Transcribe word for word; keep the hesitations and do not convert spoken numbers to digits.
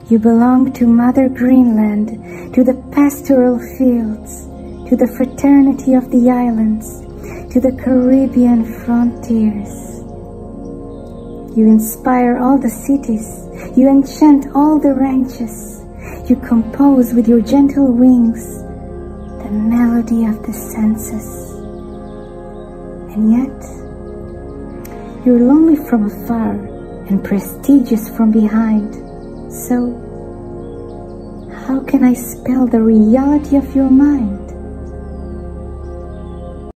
You belong to Mother Greenland, to the pastoral fields, to the fraternity of the islands, to the Caribbean frontiers. You inspire all the cities, you enchant all the ranches, you compose with your gentle wings the melody of the senses. And yet, you're lonely from afar and prestigious from behind. So, how can I spell the reality of your mind?